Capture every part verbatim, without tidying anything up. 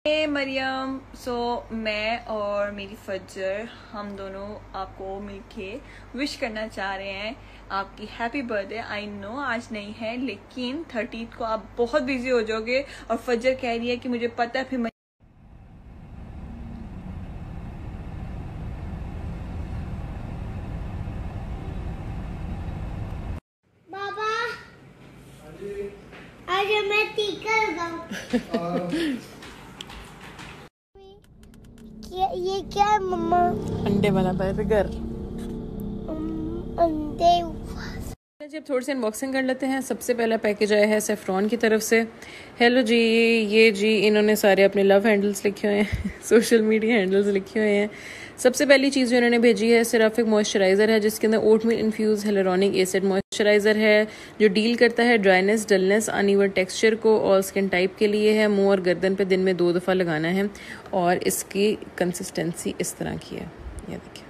हे मरियम। सो मैं और मेरी फजर हम दोनों आपको मिलके विश करना चाह रहे हैं आपकी हैप्पी बर्थडे। आई नो आज नहीं है लेकिन थर्टीथ को आप बहुत बिजी हो जाओगे और फजर कह रही है कि मुझे पता है फिर बाबा आज मैं टीका लगाऊं। ये, ये क्या है मम्मा? अंडे वाला बर्गर। अंडे। जी अब थोड़ी सी अनबॉक्सिंग कर लेते हैं। सबसे पहला पैकेज आया है सेफ्रॉन की तरफ से। हेलो जी, ये जी इन्होंने सारे अपने लव हैंडल्स लिखे हुए हैं सोशल मीडिया हैंडल्स लिखे हुए हैं। सबसे पहली चीज़ जो इन्होंने भेजी है सिर्फ मॉइस्चराइज़र है जिसके अंदर oatmeal infuse hyaluronic acid moisturiser है जो डील करता है ड्राइनेस, डलनेस, अनइवन टेक्सचर को। ऑल स्किन टाइप के लिए है। मुंह और गर्दन पे दिन में दो दफ़ा लगाना है और इसकी कंसिस्टेंसी इस तरह की है, ये देखिए।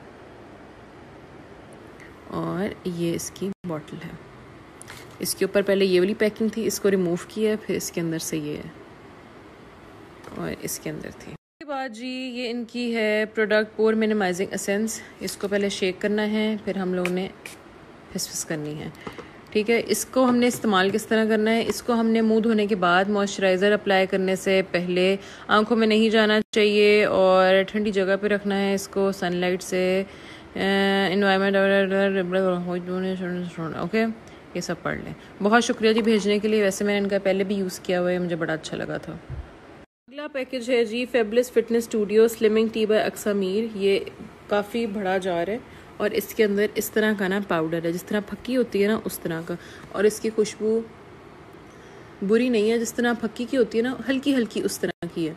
और ये इसकी बॉटल है। इसके ऊपर पहले ये वाली पैकिंग थी, इसको रिमूव किया, फिर इसके अंदर से ये है और इसके अंदर थी। उसके बाद जी ये इनकी है प्रोडक्ट पोर मिनिमाइजिंग एसेंस। इसको पहले शेक करना है, फिर हम लोगों ने फिस करनी है, ठीक है। इसको हमने इस्तेमाल किस तरह करना है, इसको हमने मुंह धोने के बाद मॉइस्चराइज़र अप्लाई करने से पहले आंखों में नहीं जाना चाहिए और ठंडी जगह पे रखना है इसको, सनलाइट से, इन्वायरमेंट। ओके, ये सब पढ़ लें। बहुत शुक्रिया जी भेजने के लिए। वैसे मैंने इनका पहले भी यूज़ किया हुआ है, मुझे बड़ा अच्छा लगा था। अगला पैकेज है जी fabulous fitness studio slimming tea by अक्सामीर। ये काफ़ी बड़ा जार है और इसके अंदर इस तरह का ना पाउडर है, जिस तरह फक्की होती है ना उस तरह का, और इसकी खुशबू बुरी नहीं है, जिस तरह फक्की की होती है ना हल्की हल्की उस तरह की है।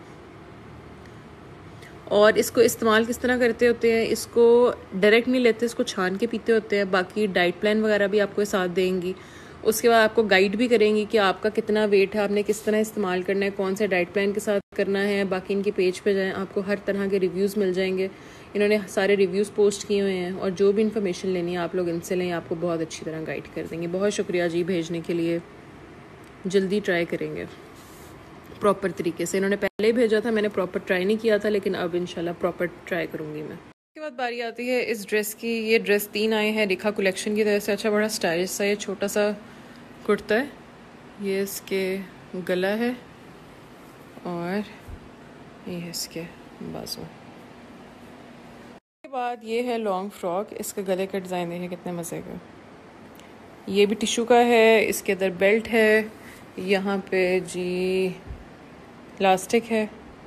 और इसको इस्तेमाल किस तरह करते होते हैं, इसको डायरेक्ट नहीं लेते, इसको छान के पीते होते हैं। बाकी डाइट प्लान वगैरह भी आपको साथ देंगी। उसके बाद आपको गाइड भी करेंगी कि आपका कितना वेट है, आपने किस तरह इस्तेमाल करना है, कौन से डाइट प्लान के साथ करना है। बाकी इनके पेज पे जाएं, आपको हर तरह के रिव्यूज़ मिल जाएंगे। इन्होंने सारे रिव्यूज़ पोस्ट किए हुए हैं और जो भी इन्फॉर्मेशन लेनी है आप लोग इनसे लें, आपको बहुत अच्छी तरह गाइड कर देंगे। बहुत शुक्रिया जी भेजने के लिए। जल्दी ट्राई करेंगे प्रॉपर तरीके से। इन्होंने पहले ही भेजा था, मैंने प्रॉपर ट्राई नहीं किया था, लेकिन अब इंशाल्लाह प्रॉपर ट्राई करूँगी मैं। उसके बाद बारी आती है इस ड्रेस की। ये ड्रेस तीन आए हैं रिखा कलेक्शन की तरह से। अच्छा बड़ा स्टाइलिश सा ये छोटा सा कुर्ता है, ये इसके गला है और ये है इसके बाजू। उसके बाद ये है लॉन्ग फ्रॉक। इसके गले का डिज़ाइन देखें कितने मज़े का। ये भी टिशू का है, इसके अंदर बेल्ट है, यहाँ पे जी इलास्टिक है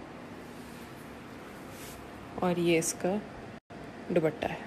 और ये इसका दुपट्टा है।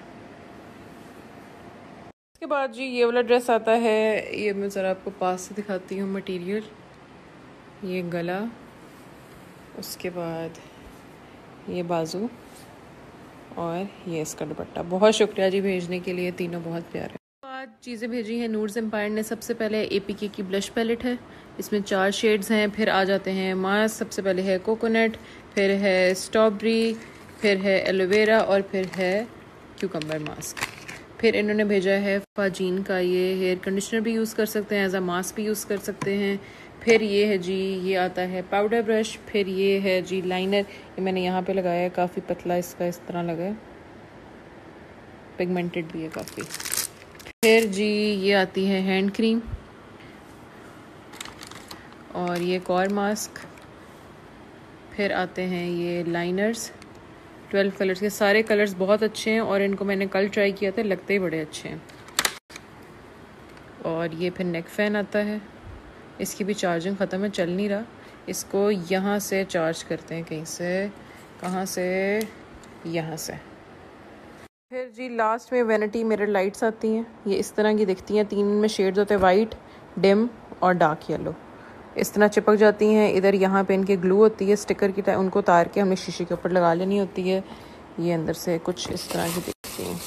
उसके बाद जी ये वाला ड्रेस आता है। ये मैं ज़रा आपको पास से दिखाती हूँ मटेरियल। ये गला, उसके बाद ये बाजू और ये इसका दुपट्टा। बहुत शुक्रिया जी भेजने के लिए, तीनों बहुत प्यारे। बाद चीज़ें भेजी हैं नूर्स एम्पायर ने। सबसे पहले एपीके की ब्लश पैलेट है, इसमें चार शेड्स हैं। फिर आ जाते हैं मास्क। सबसे पहले है कोकोनट, फिर है स्ट्रॉबेरी, फिर है एलोवेरा और फिर है क्यूकम्बर मास्क। फिर इन्होंने भेजा है फाजीन का, ये हेयर कंडीशनर भी यूज़ कर सकते हैं, एज आ मास्क भी यूज़ कर सकते हैं। फिर ये है जी, ये आता है पाउडर ब्रश। फिर ये है जी लाइनर, ये मैंने यहाँ पे लगाया है, काफ़ी पतला इसका इस तरह लगा है, पिगमेंटेड भी है काफ़ी। फिर जी ये आती है हैंड क्रीम और ये एक और मास्क। फिर आते हैं ये लाइनर्स, ट्वेल्व कलर्स के। सारे कलर्स बहुत अच्छे हैं और इनको मैंने कल ट्राई किया था, लगते ही बड़े अच्छे हैं। और ये फिर नेक फैन आता है, इसकी भी चार्जिंग ख़त्म है, चल नहीं रहा। इसको यहाँ से चार्ज करते हैं, कहीं से, कहाँ से, यहाँ से। फिर जी लास्ट में वैनिटी मिरर लाइट्स आती हैं। ये इस तरह की दिखती हैं, तीन में शेड्स होते हैं, वाइट, डिम और डार्क येलो। इस तरह चिपक जाती हैं। इधर यहाँ पे इनके ग्लू होती है स्टिकर की टाइप, उनको उतार के हमें शीशे के ऊपर लगा लेनी होती है। ये अंदर से कुछ इस तरह की दिखती हैं।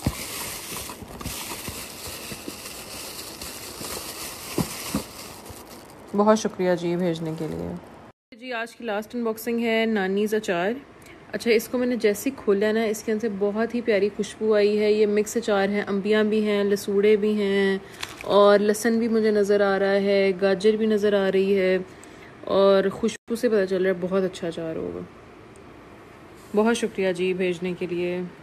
बहुत शुक्रिया जी भेजने के लिए। जी आज की लास्ट अनबॉक्सिंग है नानीज़ अचार। अच्छा, इसको मैंने जैसे ही खोला ना, इसके अंदर बहुत ही प्यारी खुशबू आई है। ये मिक्स अचार हैं, अम्बियाँ भी हैं, लसूड़े भी हैं और लहसुन भी मुझे नज़र आ रहा है, गाजर भी नज़र आ रही है और खुशबू से पता चल रहा है बहुत अच्छा अचार होगा। बहुत शुक्रिया जी भेजने के लिए।